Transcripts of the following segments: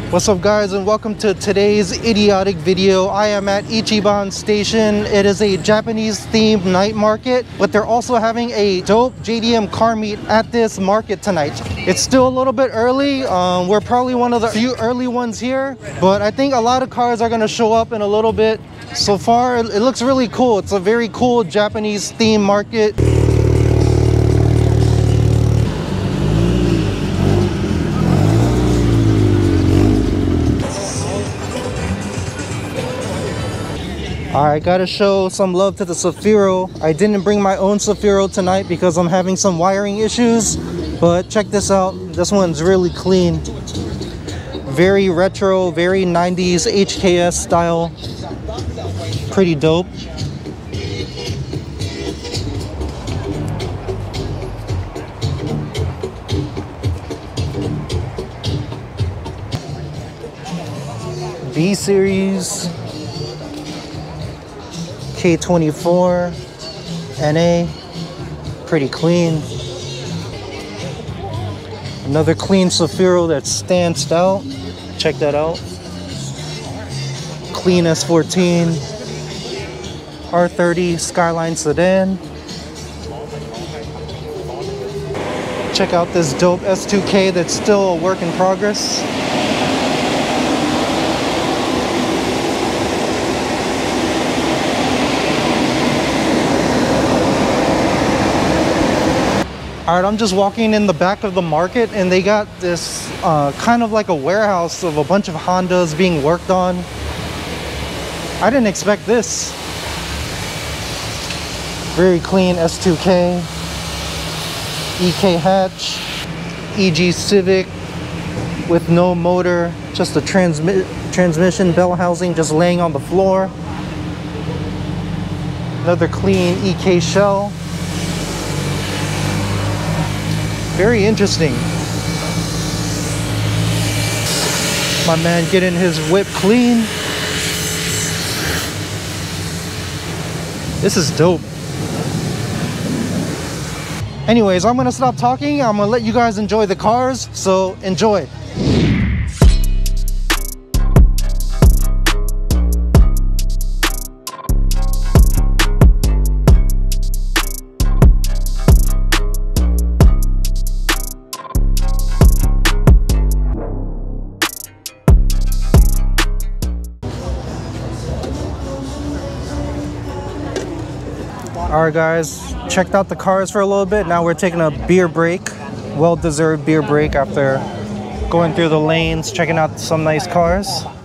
What's up guys, and welcome to today's idiotic video. I am at Ichiban Station. It is a Japanese themed night market, but they're also having a dope JDM car meet at this market tonight. It's still a little bit early. We're probably one of the few early ones here, but I think a lot of cars are going to show up in a little bit. So far it looks really cool. It's a very cool Japanese themed market. I gotta show some love to the Safiro. I didn't bring my own Safiro tonight because I'm having some wiring issues, but check this out. This one's really clean. Very retro, very 90s HKS style. Pretty dope. V-Series. K24 NA, pretty clean. Another clean Safiro that stands out. Check that out. Clean S14 R30 Skyline sedan. Check out this dope S2K that's still a work in progress. Alright, I'm just walking in the back of the market and they got this kind of like a warehouse of a bunch of Hondas being worked on. I didn't expect this. Very clean S2K, EK hatch, EG Civic with no motor, just a transmission bell housing just laying on the floor. Another clean EK shell. Very interesting. My man getting his whip clean. This is dope. Anyways, I'm gonna stop talking. I'm gonna let you guys enjoy the cars, so enjoy. Alright guys, checked out the cars for a little bit. Now we're taking a beer break. Well-deserved beer break after going through the lanes, checking out some nice cars.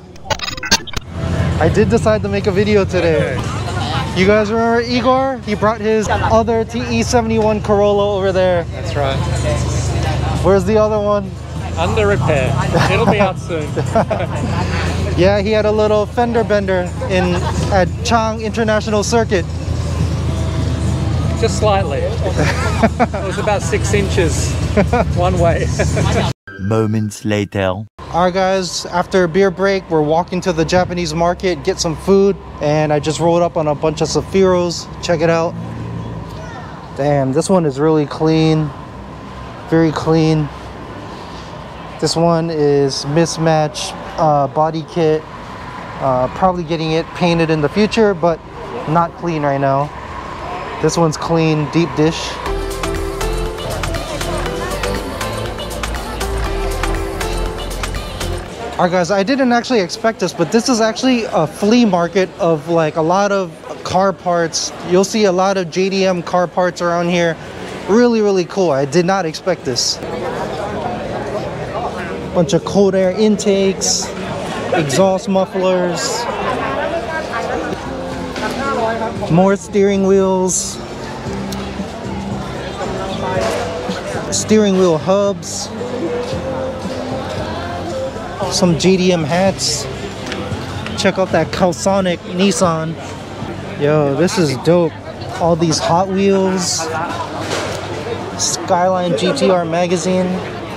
I did decide to make a video today. You guys remember Igor? He brought his other TE71 Corolla over there. That's right. Where's the other one? Under repair. It'll be out soon. Yeah, he had a little fender bender at Chang International Circuit. Just slightly. It was about 6 inches one way. Moments later. Alright guys, after a beer break, we're walking to the Japanese market, get some food, and I just rolled up on a bunch of Safiros. Check it out. Damn, this one is really clean. Very clean. This one is mismatched body kit. Probably getting it painted in the future, but not clean right now. This one's clean, deep dish. Alright guys, I didn't actually expect this, but this is actually a flea market of like a lot of car parts. You'll see a lot of JDM car parts around here. Really, really cool. I did not expect this. Bunch of cold air intakes, exhaust mufflers. More steering wheels, steering wheel hubs, some JDM hats. Check out that Calsonic Nissan. Yo, this is dope. All these Hot Wheels, Skyline GTR magazine.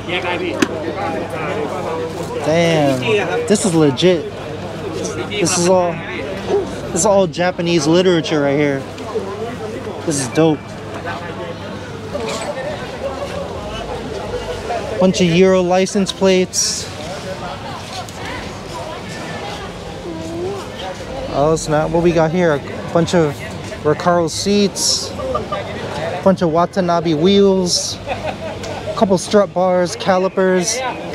Damn, this is legit. This is all Japanese literature right here. This is dope. Bunch of Euro license plates. Oh snap, what we got here? A bunch of Recaro seats, a bunch of Watanabe wheels, a couple strut bars, calipers.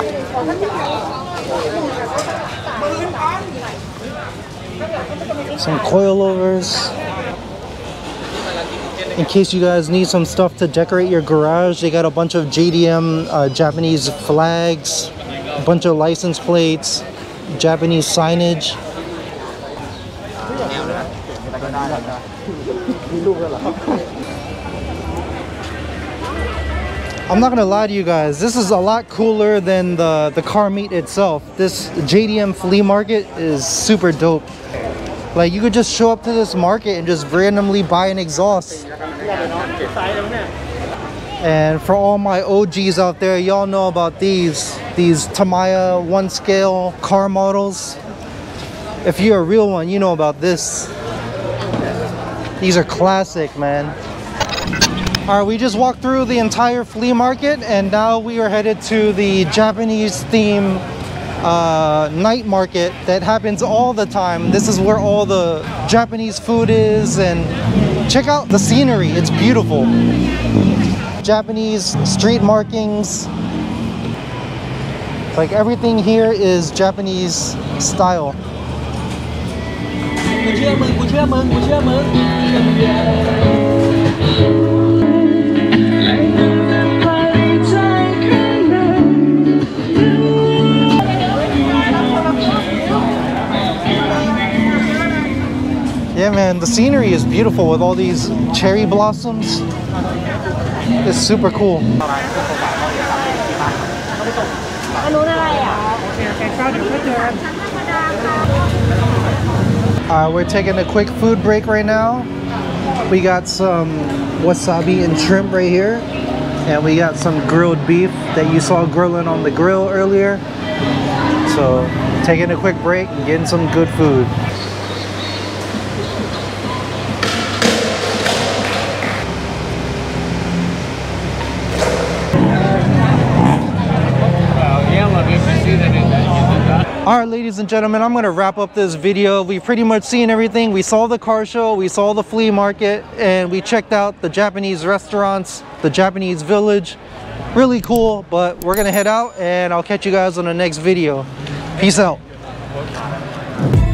Some coilovers. In case you guys need some stuff to decorate your garage, they got a bunch of JDM Japanese flags, a bunch of license plates, Japanese signage. I'm not gonna lie to you guys, this is a lot cooler than the car meet itself. This JDM flea market is super dope. Like, you could just show up to this market and just randomly buy an exhaust. And for all my OGs out there, y'all know about these Tamiya 1 scale car models. If you're a real one, you know about this. These are classic, man. All right, we just walked through the entire flea market, and now we are headed to the Japanese theme night market that happens all the time. This is where all the Japanese food is, and check out the scenery, it's beautiful. Japanese street markings. Like, everything here is Japanese style. Yeah, man, the scenery is beautiful with all these cherry blossoms. It's super cool. We're taking a quick food break right now. We got some wasabi and shrimp right here. And we got some grilled beef that you saw grilling on the grill earlier. So, taking a quick break and getting some good food. Alright, ladies and gentlemen, I'm going to wrap up this video. We've pretty much seen everything. We saw the car show, we saw the flea market, and we checked out the Japanese restaurants, the Japanese village. Really cool, but we're going to head out, and I'll catch you guys on the next video. Peace out.